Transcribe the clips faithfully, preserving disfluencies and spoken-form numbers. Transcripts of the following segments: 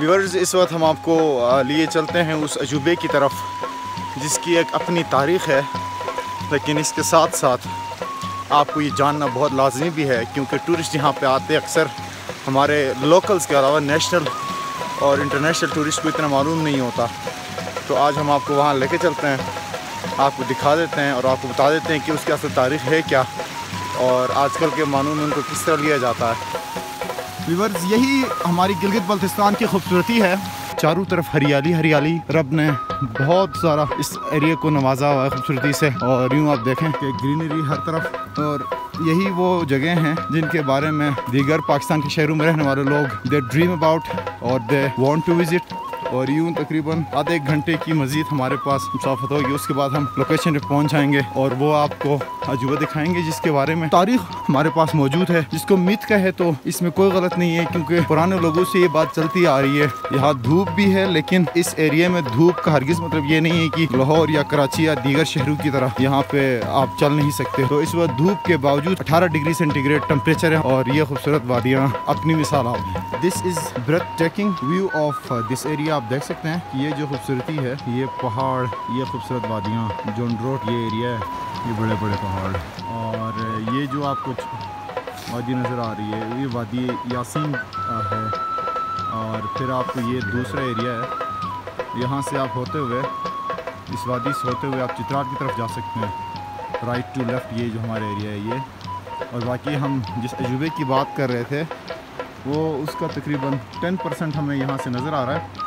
Viewers, इस वक्त हम आपको लिए चलते हैं उस अजूबे की तरफ जिसकी एक अपनी तारीख़ है, लेकिन इसके साथ साथ आपको ये जानना बहुत लाजमी भी है क्योंकि टूरिस्ट यहाँ पे आते अक्सर हमारे लोकल्स के अलावा नेशनल और इंटरनेशनल टूरिस्ट को इतना मालूम नहीं होता। तो आज हम आपको वहाँ लेके चलते हैं, आपको दिखा देते हैं और आपको बता देते हैं कि उसकी असल तारीख़ है क्या और आजकल के मानून उनको किस तरह लिया जाता है। व्यूअर्स, यही हमारी गिलगित बल्तिस्तान की खूबसूरती है। चारों तरफ हरियाली हरियाली, रब ने बहुत सारा इस एरिया को नवाजा हुआ है खूबसूरती से। और यूँ आप देखें कि ग्रीनरी हर तरफ, और यही वो जगह हैं जिनके बारे में दीगर पाकिस्तान के शहरों में रहने वाले लोग दे ड्रीम अबाउट और दे वांट टू विजिट। और यूँ तकरीबन आधे एक घंटे की मज़ीद हमारे पास मुसाफत होगी, उसके बाद हम लोकेशन पे पहुँच जाएंगे और वो आपको अजूबा दिखाएंगे जिसके बारे में तारीख हमारे पास मौजूद है। जिसको मिथ का है तो इसमें कोई गलत नहीं है क्योंकि पुराने लोगों से ये बात चलती आ रही है। यहाँ धूप भी है, लेकिन इस एरिया में धूप का हरगिज़ मतलब ये नहीं है कि लाहौर या कराची या दीगर शहरों की तरह यहाँ पे आप चल नहीं सकते। तो इस वक्त धूप के बावजूद अठारह डिग्री सेंटीग्रेड टेम्परेचर है और ये खूबसूरत वादियाँ अपनी मिसाल आप। This is breathtaking view of this area. आप देख सकते हैं कि ये जो खूबसूरती है, ये पहाड़, ये खूबसूरत वादियाँ, जोंड्रोट ये एरिया है, ये बड़े बड़े पहाड़, और ये जो आपको वादी नज़र आ रही है ये वादी यासीन है। और फिर आपको ये दूसरा एरिया है, यहाँ से आप होते हुए इस वादी से होते हुए आप चित्राल की तरफ जा सकते हैं, राइट टू लेफ़्ट। ये जो हमारा एरिया है ये, और बाकी हम जिस अजूबे की बात कर रहे थे वो उसका तकरीबन टेन परसेंट हमें यहाँ से नज़र आ रहा है।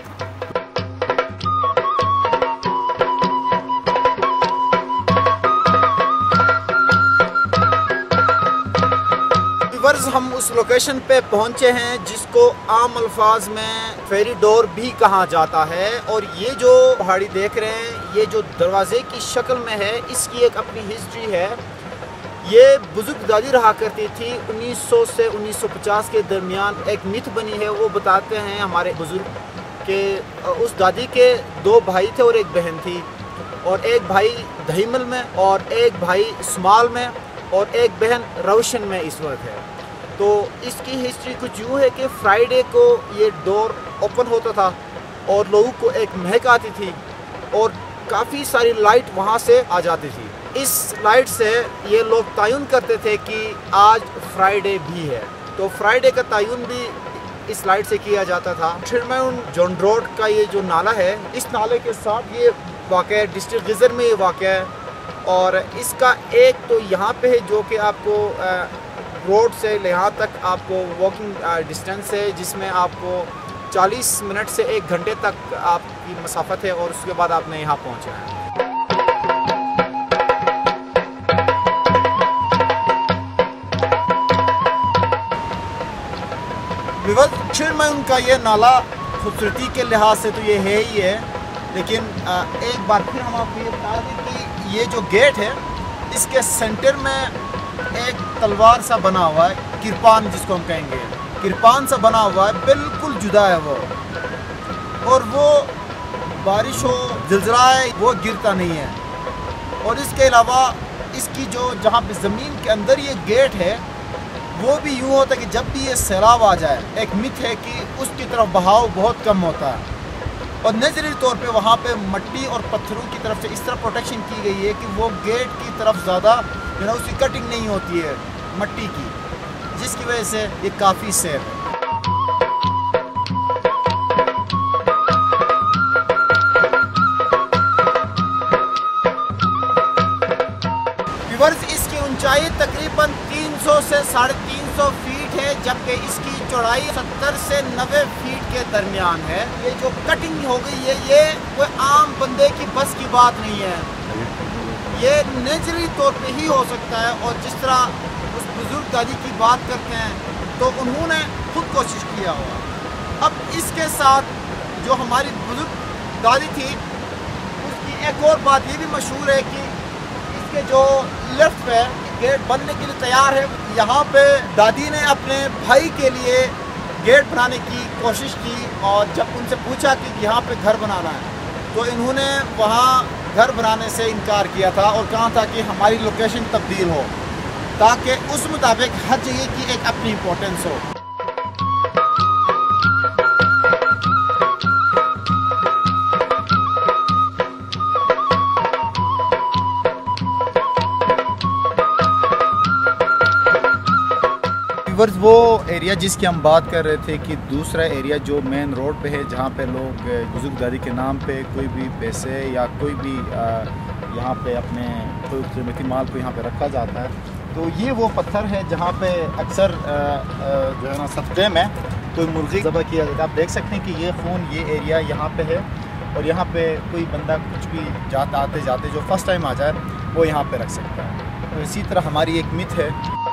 हम उस लोकेशन पे पहुंचे हैं जिसको आम अल्फाज में फेरी डोर भी कहा जाता है। और ये जो पहाड़ी देख रहे हैं, ये जो दरवाजे की शक्ल में है, इसकी एक अपनी हिस्ट्री है। ये बुजुर्ग दादी रहा करती थी उन्नीस सौ से उन्नीस सौ पचास के दरमियान। एक मिथ बनी है, वो बताते हैं हमारे बुजुर्ग के उस दादी के दो भाई थे और एक बहन थी, और एक भाई दहीमल में और एक भाई स्माल में और एक बहन रोशन में इस वक्त है। तो इसकी हिस्ट्री कुछ यूँ है कि फ्राइडे को ये डोर ओपन होता था और लोगों को एक महक आती थी और काफ़ी सारी लाइट वहाँ से आ जाती थी। इस लाइट से ये लोग तयन करते थे कि आज फ्राइडे भी है, तो फ्राइडे का तयन भी इस लाइट से किया जाता था। शिरमैन जोंड्रोट का ये जो नाला है, इस नाले के साथ ये वाक़या है, डिस्ट्रिक्ट गिज़र में ये वाक़या है। और इसका एक तो यहाँ पे है जो कि आपको रोड से यहाँ तक आपको वॉकिंग डिस्टेंस है, जिसमें आपको चालीस मिनट से एक घंटे तक आपकी मसाफत है और उसके बाद आपने यहाँ पहुँचना है। शिरमैन का ये नाला खूबसूरती के लिहाज से तो ये है ही है, लेकिन एक बार फिर हम आपको ये बता दें कि ये जो गेट है इसके सेंटर में एक तलवार सा बना हुआ है, किरपान जिसको हम कहेंगे, किरपान सा बना हुआ है, बिल्कुल जुदा है वो, और वो बारिश हो ज़िलज़ला है वो गिरता नहीं है। और इसके अलावा इसकी जो जहाँ पे ज़मीन के अंदर ये गेट है वो भी यूँ होता है कि जब भी ये सैलाब आ जाए, एक मिथ है कि उसकी तरफ बहाव बहुत कम होता है, और नजरी तौर पे वहाँ पे मट्टी और पत्थरों की तरफ से इस तरह प्रोटेक्शन की गई है कि वो गेट की तरफ ज़्यादा जो है उसकी कटिंग नहीं होती है मट्टी की, जिसकी वजह से ये काफ़ी सेफ है। व्यूअर्स, इसकी ऊंचाई तकरीबन तीन सौ से साढ़े तीन सौ फीट है, जबकि इसकी चौड़ाई सत्तर से नब्बे फीट के दरमियान है। ये जो कटिंग हो गई है ये कोई आम बंदे की बस की बात नहीं है, ये नेचुरली तौर पे ही हो सकता है। और जिस तरह उस बुजुर्ग दादी की बात करते हैं तो उन्होंने खुद कोशिश किया हुआ। अब इसके साथ जो हमारी बुजुर्ग दादी थी उसकी एक और बात ये भी मशहूर है कि इसके जो लेफ्ट पे गेट बनने के लिए तैयार है, यहाँ पे दादी ने अपने भाई के लिए गेट बनाने की कोशिश की, और जब उनसे पूछा कि यहाँ पे घर बनाना है तो इन्होंने वहाँ घर बनाने से इनकार किया था और कहा था कि हमारी लोकेशन तब्दील हो, ताकि उस मुताबिक हर जगह की एक अपनी इम्पोर्टेंस हो। व्यूवर्स, वो एरिया जिसकी हम बात कर रहे थे कि दूसरा एरिया जो मेन रोड पे है, जहाँ पे लोग बुजुर्गदारी के नाम पे कोई भी पैसे या कोई भी यहाँ पे अपने कोई कीमती माल को यहाँ पे रखा जाता है, तो ये वो पत्थर है जहाँ पे अक्सर जो है ना सदक़े में कोई मुर्गी ज़बह किया जाता है। आप देख सकते हैं कि ये खून, ये एरिया यहाँ पे है और यहाँ पे कोई बंदा कुछ भी जाता आते जाते जो फर्स्ट टाइम आ जाए वो यहाँ पे रख सकता है। तो इसी तरह हमारी एक मिथ है